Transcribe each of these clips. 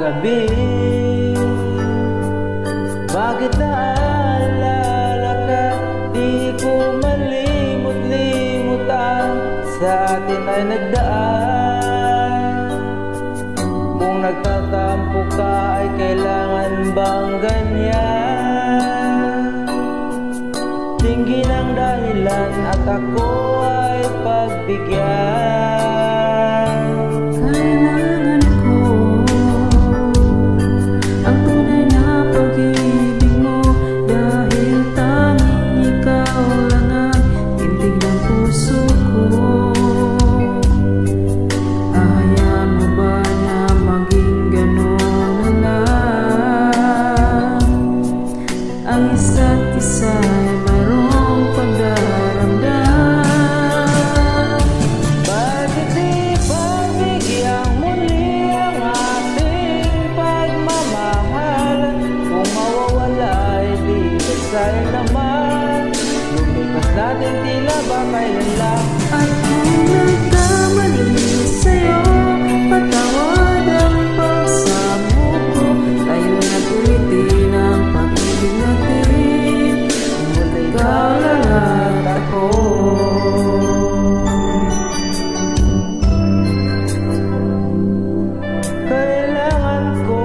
gabi, bakit naalala ka? Di ko malimot-limutan, sa atin ay nagdaan. Kung nagtatampo ka ay kailangan bang ganyan? Tingin ang dahilan at ako ay pagbigyan. Kailangan ko ang tunay na pag-ibig mo, dahil tanging ikaw lang ang tindig ng puso ko. Ahayaan mo ba na maging gano'n na lang? Ang isa't isa ay mayroong pagdaramdam. Bakit di pagbigyan muli ang ating pagmamahal? Kung mawawala ay di sayang naman. Lumipas natin tila ba kailan lang. At kung nagkamali sa'yo, patawad ang pagsamo ko. Tayo na't ulitin ang pag-ibig natin, ikaw lang at ako. Kailangan ko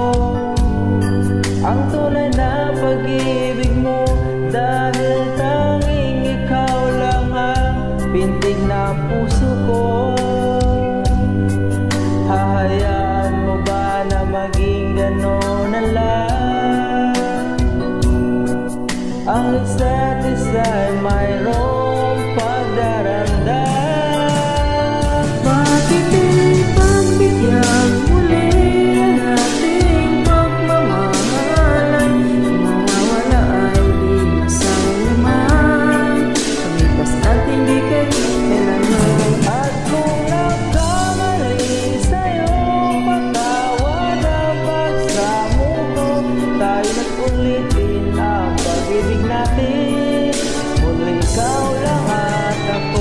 ang tunay na pag-ibig mo, dahil tanging ikaw lang ang pintig ng puso ko. Hahayaan mo ba na maging gano'n na lang? Ang isa't isa ay mayroong pagdaramdam. Bakit di pagbigyan muli ang ating pagmamahalan? Kung mawawala ay di masayang naman. Lumipas natin di kailanman. At kung nagkamali sa'yo, patawad ang pagsamo ko. Tayo na't ulitin ang pag-ibig natin, muli ikaw lang at ako.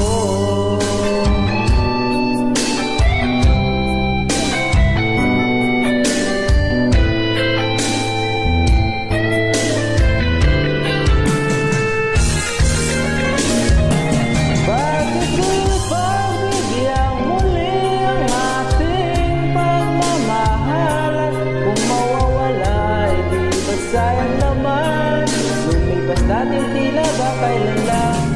Bakit di pagbigyan muli ang ating pagmamahalan? Kung mawawala ay di ba sayang naman? Lumipas natin tila ba kailan lang.